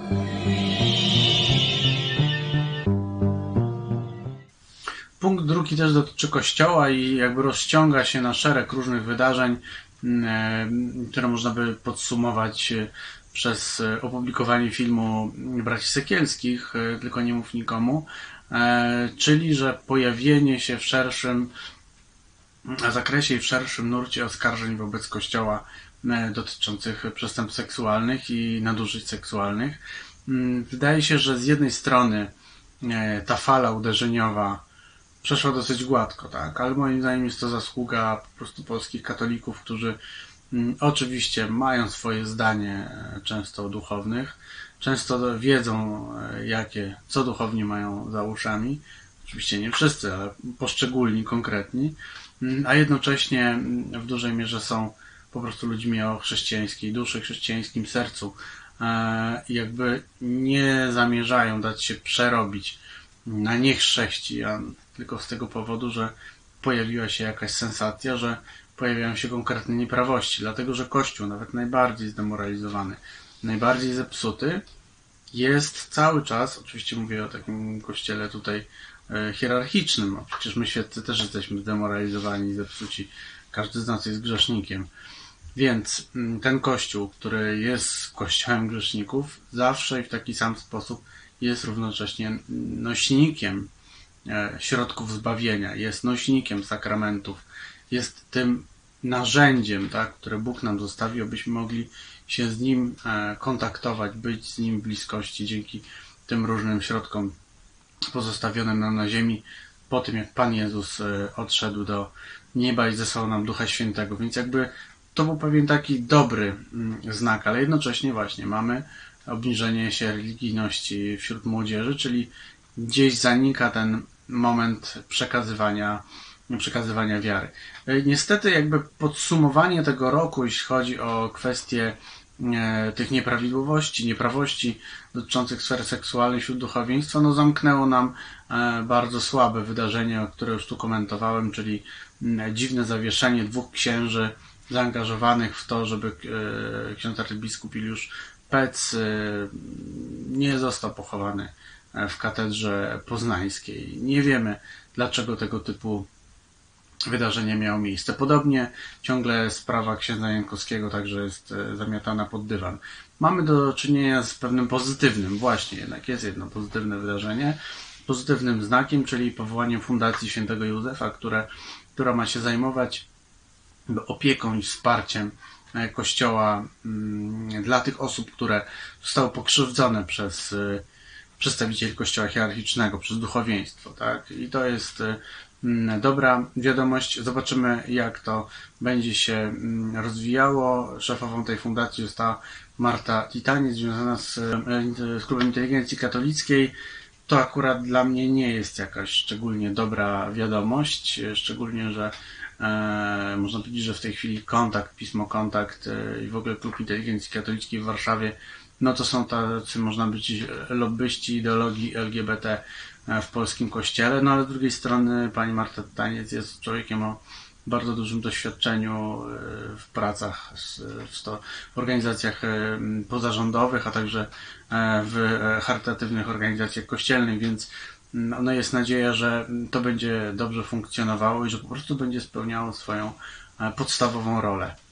Punkt drugi też dotyczy Kościoła i jakby rozciąga się na szereg różnych wydarzeń, które można by podsumować przez opublikowanie filmu Braci Sekielskich, Tylko nie mów nikomu, czyli że pojawienie się w szerszym zakresie i w szerszym nurcie oskarżeń wobec Kościoła dotyczących przestępstw seksualnych i nadużyć seksualnych. Wydaje się, że z jednej strony ta fala uderzeniowa przeszła dosyć gładko, tak, ale moim zdaniem jest to zasługa po prostu polskich katolików, którzy oczywiście mają swoje zdanie często o duchownych, często wiedzą co duchowni mają za uszami, oczywiście nie wszyscy, ale poszczególni, konkretni, a jednocześnie w dużej mierze są po prostu ludźmi o chrześcijańskiej duszy, chrześcijańskim sercu i jakby nie zamierzają dać się przerobić na niechrześcijan, tylko z tego powodu, że pojawiła się jakaś sensacja, że pojawiają się konkretne nieprawości, dlatego że Kościół, nawet najbardziej zdemoralizowany, najbardziej zepsuty, jest cały czas, oczywiście mówię o takim kościele tutaj hierarchicznym, a przecież my świeccy też jesteśmy zdemoralizowani i zepsuci, każdy z nas jest grzesznikiem, więc ten Kościół, który jest kościołem grzeszników, zawsze i w taki sam sposób jest równocześnie nośnikiem środków zbawienia, jest nośnikiem sakramentów, jest tym narzędziem, tak, które Bóg nam zostawił, abyśmy mogli się z Nim kontaktować, być z Nim w bliskości dzięki tym różnym środkom pozostawionym nam na ziemi po tym, jak Pan Jezus odszedł do nieba i zesłał nam Ducha Świętego. Więc jakby to był pewien taki dobry znak, ale jednocześnie właśnie mamy obniżenie się religijności wśród młodzieży, czyli gdzieś zanika ten moment przekazywania wiary. Niestety jakby podsumowanie tego roku, jeśli chodzi o kwestie tych nieprawidłowości, nieprawości dotyczących sfery seksualnej wśród duchowieństwa, no zamknęło nam bardzo słabe wydarzenie, które już tu komentowałem, czyli dziwne zawieszenie 2 księży zaangażowanych w to, żeby ksiądz arcybiskup Juliusz Pec nie został pochowany w katedrze poznańskiej. Nie wiemy, dlaczego tego typu wydarzenie miało miejsce. Podobnie ciągle sprawa księdza Jankowskiego także jest zamiatana pod dywan. Mamy do czynienia z pewnym pozytywnym, właśnie jednak jest jedno pozytywne wydarzenie, pozytywnym znakiem, czyli powołaniem Fundacji Świętego Józefa, która ma się zajmować opieką i wsparciem Kościoła dla tych osób, które zostały pokrzywdzone przez przedstawicieli Kościoła hierarchicznego, przez duchowieństwo, tak? I to jest dobra wiadomość. Zobaczymy, jak to będzie się rozwijało. Szefową tej fundacji została Marta Titaniec, związana z Klubem Inteligencji Katolickiej. To akurat dla mnie nie jest jakaś szczególnie dobra wiadomość, szczególnie, że można powiedzieć, że w tej chwili Pismo Kontakt i w ogóle Klub Inteligencji Katolickiej w Warszawie, no to są tacy, można powiedzieć, lobbyści ideologii LGBT w polskim kościele, no ale z drugiej strony pani Marta Taniec jest człowiekiem o bardzo dużym doświadczeniu w pracach w organizacjach pozarządowych, a także w charytatywnych organizacjach kościelnych, więc no jest nadzieja, że to będzie dobrze funkcjonowało i że po prostu będzie spełniało swoją podstawową rolę.